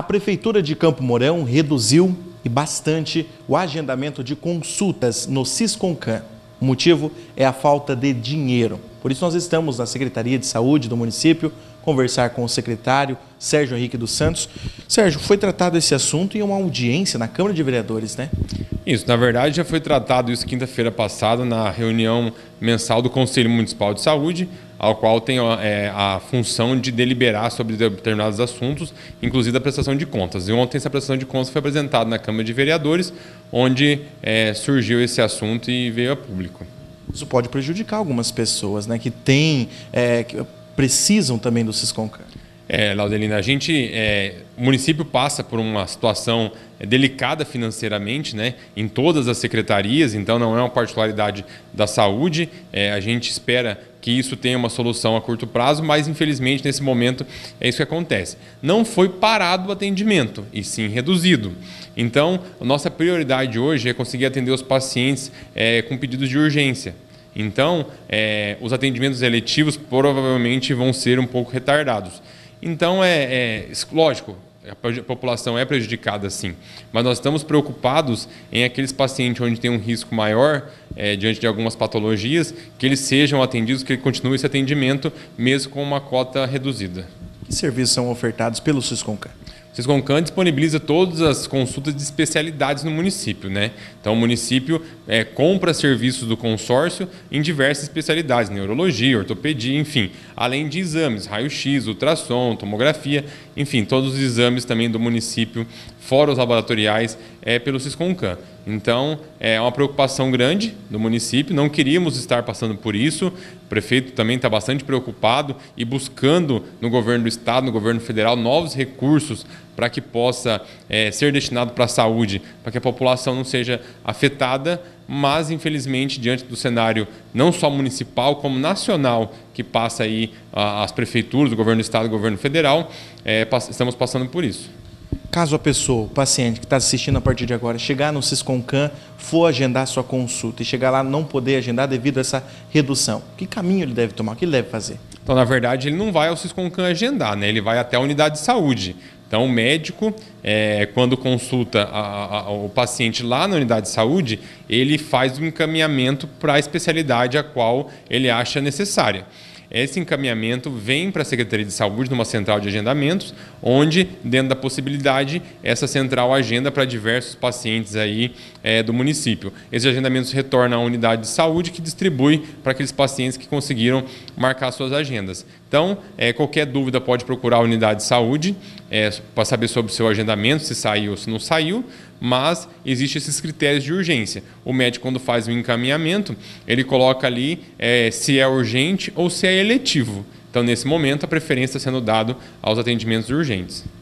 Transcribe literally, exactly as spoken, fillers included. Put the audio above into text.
A Prefeitura de Campo Mourão reduziu e bastante o agendamento de consultas no Sisconcan. O motivo é a falta de dinheiro. Por isso nós estamos na Secretaria de Saúde do município, conversar com o secretário Sérgio Henrique dos Santos. Sérgio, foi tratado esse assunto em uma audiência na Câmara de Vereadores, né? Isso, na verdade já foi tratado isso quinta-feira passada na reunião mensal do Conselho Municipal de Saúde, ao qual tem é, a função de deliberar sobre determinados assuntos, inclusive a prestação de contas. E ontem essa prestação de contas foi apresentada na Câmara de Vereadores, onde é, surgiu esse assunto e veio a público. Isso pode prejudicar algumas pessoas, né, que têm, é, que precisam também do Sisconcan. É, Laudelina, a gente, é, o município passa por uma situação delicada financeiramente, né, em todas as secretarias, então não é uma particularidade da saúde. É, a gente espera que isso tenha uma solução a curto prazo, mas infelizmente nesse momento é isso que acontece. Não foi parado o atendimento, e sim reduzido. Então, a nossa prioridade hoje é conseguir atender os pacientes é, com pedidos de urgência. Então, é, os atendimentos eletivos provavelmente vão ser um pouco retardados. Então, é, é lógico, a população é prejudicada sim, mas nós estamos preocupados em aqueles pacientes onde tem um risco maior, é, diante de algumas patologias, que eles sejam atendidos, que continue esse atendimento, mesmo com uma cota reduzida. Que serviços são ofertados pelo Sisconcan? O Sisconcan disponibiliza todas as consultas de especialidades no município, né? Então o município é, compra serviços do consórcio em diversas especialidades, neurologia, ortopedia, enfim, além de exames, raio-x, ultrassom, tomografia, enfim, todos os exames também do município, fora os laboratoriais, é pelo Sisconcan. Então, é uma preocupação grande do município, não queríamos estar passando por isso, o prefeito também está bastante preocupado e buscando no governo do estado, no governo federal, novos recursos para que possa é, ser destinado para a saúde, para que a população não seja afetada, mas infelizmente diante do cenário não só municipal como nacional que passa aí as prefeituras, o governo do estado e o governo federal, é, estamos passando por isso. Caso a pessoa, o paciente que está assistindo a partir de agora, chegar no Sisconcan, for agendar sua consulta e chegar lá não poder agendar devido a essa redução, que caminho ele deve tomar? O que ele deve fazer? Então, na verdade, ele não vai ao Sisconcan agendar, né? Ele vai até a unidade de saúde. Então, o médico, é, quando consulta a, a, o paciente lá na unidade de saúde, ele faz um encaminhamento para a especialidade a qual ele acha necessária. Esse encaminhamento vem para a Secretaria de Saúde, numa central de agendamentos, onde, dentro da possibilidade, essa central agenda para diversos pacientes aí, é, do município. Esses agendamentos retornam à unidade de saúde, que distribui para aqueles pacientes que conseguiram marcar suas agendas. Então, é, qualquer dúvida pode procurar a unidade de saúde é, para saber sobre o seu agendamento, se saiu ou se não saiu, mas existem esses critérios de urgência. O médico, quando faz o encaminhamento, ele coloca ali é, se é urgente ou se é eletivo. Então, nesse momento, a preferência está sendo dada aos atendimentos urgentes.